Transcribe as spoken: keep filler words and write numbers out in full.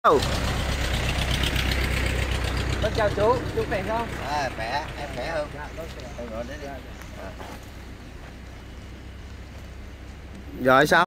Vâng, chào chú, chú khỏe không? À, khỏe, em khỏe không? Dạ, vâng, khỏe. Ngồi đây đi. Dạ, dạ. À. Rồi sao?